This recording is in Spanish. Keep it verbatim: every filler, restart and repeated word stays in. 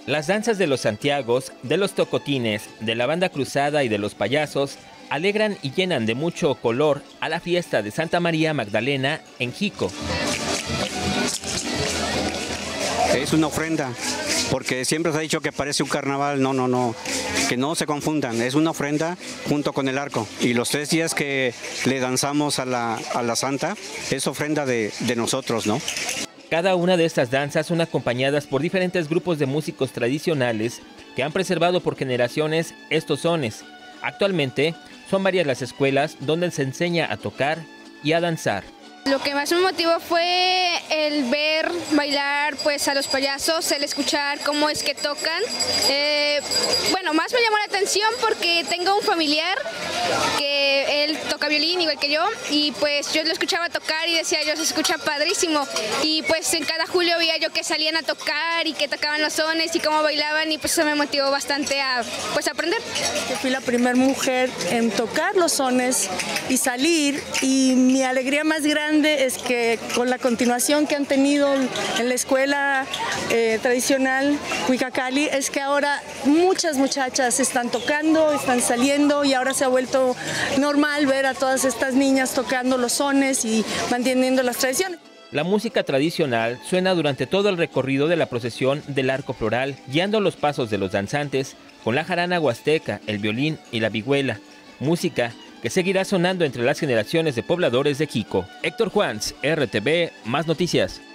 Las danzas de los Santiagos, de los Tocotines, de la Banda Cruzada y de los Payasos alegran y llenan de mucho color a la fiesta de Santa María Magdalena en Jico. Es una ofrenda, porque siempre se ha dicho que parece un carnaval. No, no, no, que no se confundan, es una ofrenda junto con el arco. Y los tres días que le danzamos a la, a la Santa es ofrenda de, de nosotros, ¿no? Cada una de estas danzas son acompañadas por diferentes grupos de músicos tradicionales que han preservado por generaciones estos sones. Actualmente son varias las escuelas donde se enseña a tocar y a danzar. Lo que más me motivó fue el ver bailar pues a los payasos, el escuchar cómo es que tocan. Eh, bueno, más me llamó la atención porque tengo un familiar que él toca violín igual que yo y pues yo lo escuchaba tocar y decía yo, se escucha padrísimo. Y pues en cada julio veía yo que salían a tocar y que tocaban los sones y cómo bailaban y pues eso me motivó bastante a pues aprender. Yo fui la primera mujer en tocar los sones y salir, y mi alegría más grande es que con la continuación que han tenido en la escuela eh, tradicional Huicacali, es que ahora muchas muchachas están tocando, están saliendo, y ahora se ha vuelto normal ver a todas estas niñas tocando los sones y manteniendo las tradiciones. La música tradicional suena durante todo el recorrido de la procesión del arco floral, guiando los pasos de los danzantes con la jarana huasteca, el violín y la vihuela, música que seguirá sonando entre las generaciones de pobladores de Jico. Héctor Juans, R T V, más noticias.